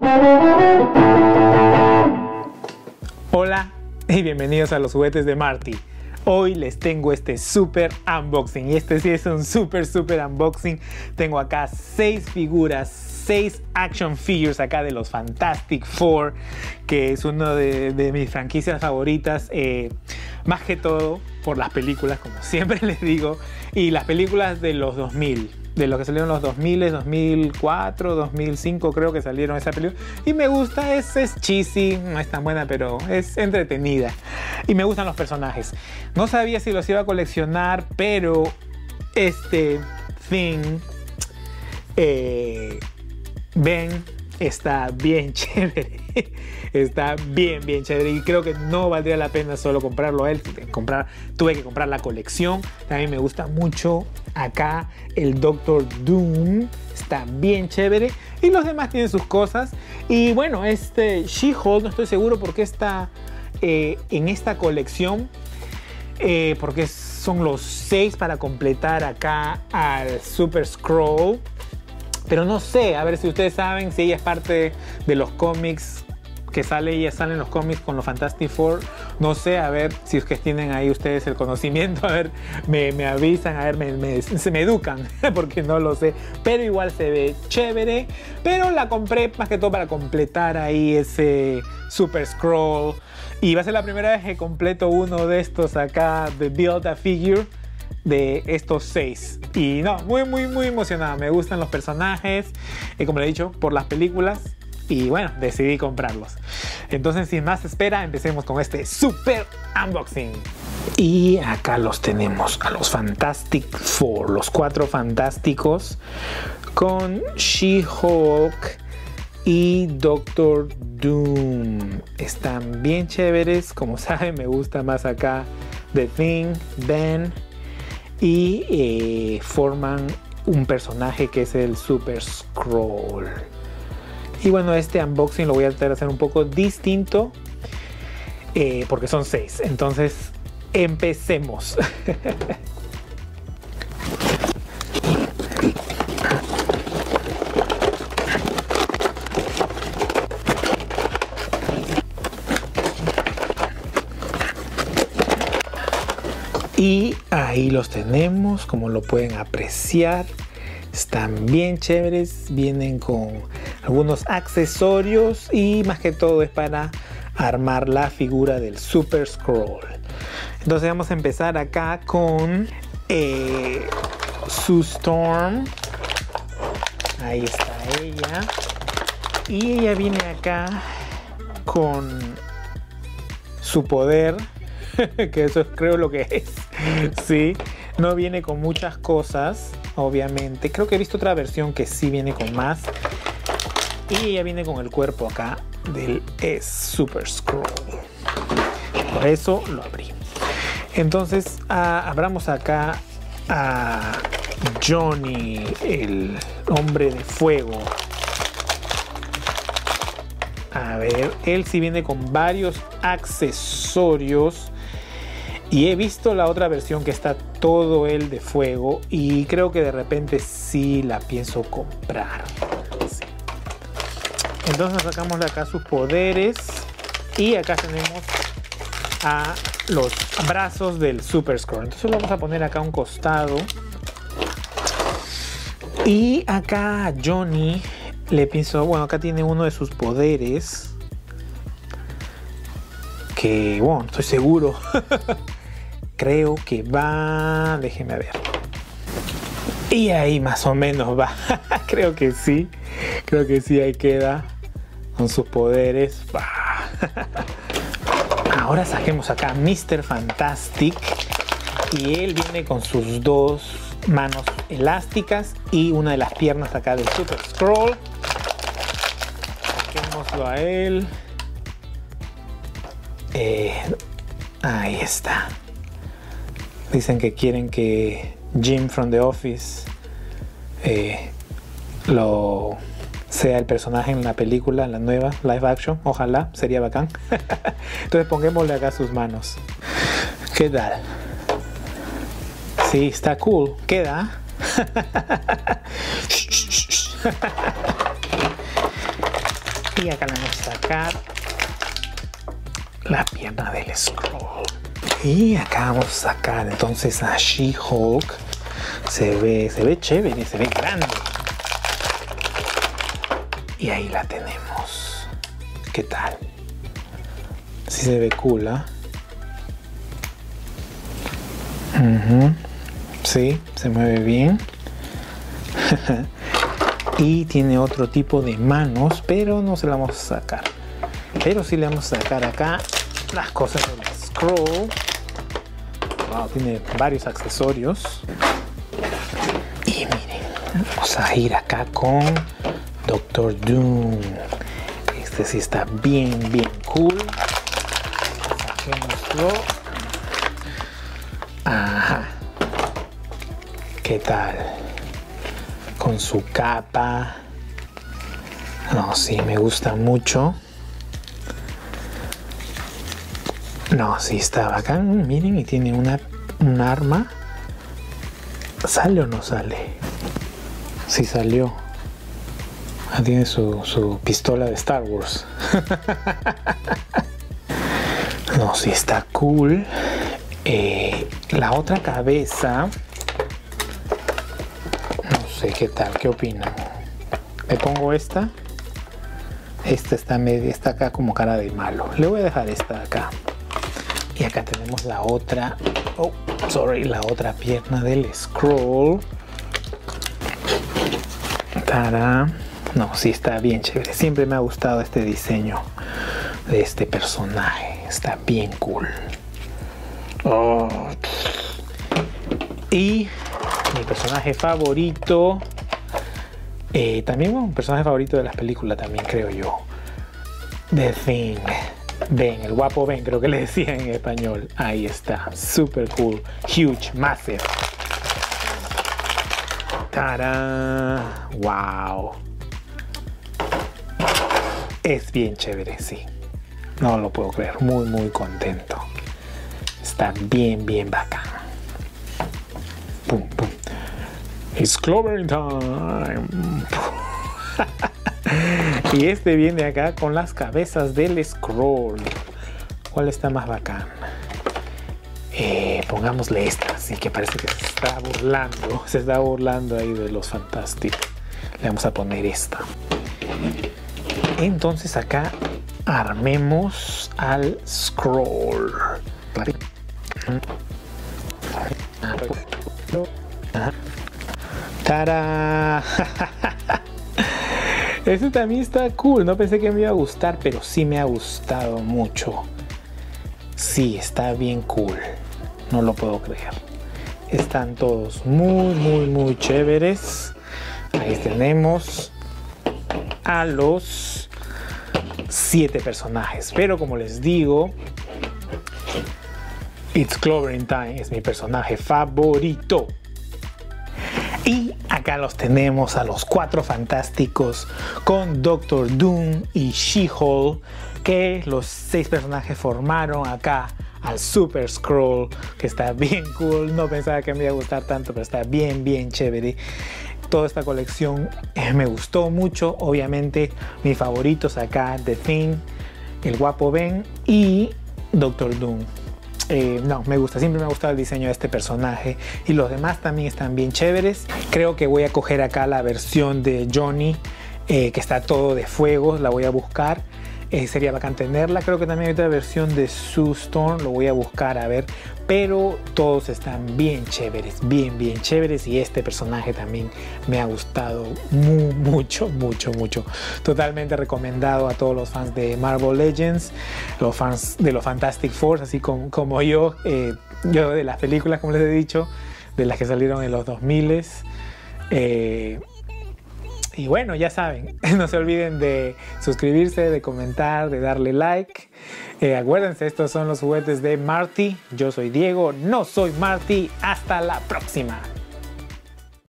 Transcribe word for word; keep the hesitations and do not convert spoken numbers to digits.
Hola y bienvenidos a los juguetes de Marty. Hoy les tengo este super unboxing y este sí es un super super unboxing. Tengo acá seis figuras, seis action figures acá de los Fantastic Four, que es una de, de mis franquicias favoritas, eh, más que todo por las películas, como siempre les digo, y las películas de los dos mil. De lo que salieron los dos mil, dos mil cuatro, dos mil cinco creo que salieron esa película. Y me gusta, es, es cheesy, no es tan buena, pero es entretenida. Y me gustan los personajes. No sabía si los iba a coleccionar, pero este Thing, eh, Ben, está bien chévere. Está bien, bien chévere. Y creo que no valdría la pena solo comprarlo a él. Comprar, tuve que comprar la colección. También me gusta mucho acá el Doctor Doom. Está bien chévere. Y los demás tienen sus cosas. Y bueno, este She-Hulk, no estoy seguro por qué está eh, en esta colección. Eh, porque son los seis para completar acá al Super Skrull. Pero no sé, a ver si ustedes saben si ella es parte de los cómics que sale, ella sale en los cómics con los Fantastic Four. No sé, a ver si es que tienen ahí ustedes el conocimiento, a ver, me, me avisan, a ver, me, me, se me educan, porque no lo sé. Pero igual se ve chévere, pero la compré más que todo para completar ahí ese Super Skrull. Y va a ser la primera vez que completo uno de estos acá, de Build a Figure, de estos seis. Y no, muy muy muy emocionada. Me gustan los personajes, eh, como le he dicho, por las películas. Y bueno, decidí comprarlos. Entonces, sin más espera, empecemos con este super unboxing. Y acá los tenemos, a los Fantastic Four, los cuatro fantásticos, con She-Hulk y Doctor Doom. Están bien chéveres. Como saben, me gusta más acá The Thing, Ben, y eh, forman un personaje que es el Super Skrull. Y bueno, este unboxing lo voy a tratar de hacer un poco distinto, eh, porque son seis. Entonces, empecemos. Y ahí los tenemos, como lo pueden apreciar. Están bien chéveres, vienen con algunos accesorios y más que todo es para armar la figura del Super Skrull. Entonces vamos a empezar acá con eh, Sue Storm. Ahí está ella. Y ella viene acá con su poder, que eso es, creo lo que es. Sí, no viene con muchas cosas, obviamente. Creo que he visto otra versión que sí viene con más. Y ella viene con el cuerpo acá del Super Skrull. Por eso lo abrí. Entonces, ah, abramos acá a Johnny, el hombre de fuego. A ver, él sí viene con varios accesorios. Y he visto la otra versión que está todo él de fuego. Y creo que de repente sí la pienso comprar. Sí. Entonces sacamos de acá sus poderes. Y acá tenemos a los brazos del Super Skrull. Entonces lo vamos a poner acá a un costado. Y acá a Johnny le pienso, bueno, acá tiene uno de sus poderes. Que, bueno, estoy seguro. Creo que va... Déjenme ver. Y ahí más o menos va. Creo que sí. Creo que sí, ahí queda. Con sus poderes. Ahora saquemos acá a míster Fantastic. Y él viene con sus dos manos elásticas. Y una de las piernas acá del Super Skrull. Saquémoslo a él. Eh, ahí está. Dicen que quieren que Jim from The Office eh, lo sea el personaje en la película, en la nueva live action. Ojalá, sería bacán. Entonces pongámosle acá sus manos. ¿Qué tal? Sí, está cool. Queda. Y acá le vamos a sacar la pierna del Skrull. Y acá vamos a sacar entonces a She-Hulk. Se ve, se ve chévere, se ve grande. Y ahí la tenemos. ¿Qué tal? Sí se ve cool, ¿eh? Uh-huh. Sí, se mueve bien. Y tiene otro tipo de manos, pero no se la vamos a sacar. Pero sí le vamos a sacar acá las cosas del Skrull. Wow, tiene varios accesorios. Y miren, vamos a ir acá con Doctor Doom. Este sí está bien, bien cool. Saquémoslo. Ajá. ¿Qué tal? Con su capa. No, sí, me gusta mucho. No, sí está bacán. Miren, y tiene una, un arma. ¿Sale o no sale? Sí salió. Ah, tiene su, su pistola de Star Wars. No, sí está cool. Eh, la otra cabeza. No sé qué tal, qué opinan. Le pongo esta. Esta está media, está acá como cara de malo. Le voy a dejar esta acá. Y acá tenemos la otra. Oh, sorry, la otra pierna del Skrull. ¡Tarán! No, sí está bien chévere. Siempre me ha gustado este diseño de este personaje. Está bien cool. Oh. Y mi personaje favorito. Eh, también un personaje favorito de las películas también, creo yo. The Thing. Ben, el guapo Ben, creo que le decía en español. Ahí está. Super cool. Huge, massive. ¡Tarán! ¡Wow! Es bien chévere, sí. No lo puedo creer. Muy, muy contento. Está bien, bien bacán. Pum, pum. It's clovering time. Y este viene acá con las cabezas del Skrull. ¿Cuál está más bacán? Eh, pongámosle esta, así que parece que se está burlando. Se está burlando ahí de los Fantastic. Le vamos a poner esta. Entonces acá armemos al Skrull. ¡Tarán! Este también está cool. No pensé que me iba a gustar, pero sí me ha gustado mucho. Sí, está bien cool. No lo puedo creer. Están todos muy, muy, muy chéveres. Ahí tenemos a los siete personajes. Pero como les digo, It's Clovering Time es mi personaje favorito. Y acá los tenemos a los cuatro fantásticos con Doctor Doom y She-Hulk, que los seis personajes formaron acá al Super Skrull, que está bien cool. No pensaba que me iba a gustar tanto, pero está bien, bien chévere. Toda esta colección eh, me gustó mucho. Obviamente mis favoritos acá, The Thing, el guapo Ben y Doctor Doom. Eh, no, me gusta, siempre me ha gustado el diseño de este personaje y los demás también están bien chéveres. Creo que voy a coger acá la versión de Johnny, eh, que está todo de fuego, la voy a buscar. Eh, sería bacán tenerla. Creo que también hay otra versión de Sue Storm, lo voy a buscar a ver, pero todos están bien chéveres, bien, bien chéveres, y este personaje también me ha gustado muy, mucho, mucho, mucho. Totalmente recomendado a todos los fans de Marvel Legends, los fans de los Fantastic Four, así como, como yo, eh, yo de las películas, como les he dicho, de las que salieron en los dos mil. Eh, Y bueno, ya saben, no se olviden de suscribirse, de comentar, de darle like. Eh, acuérdense, estos son los juguetes de Marty. Yo soy Diego, no soy Marty. Hasta la próxima.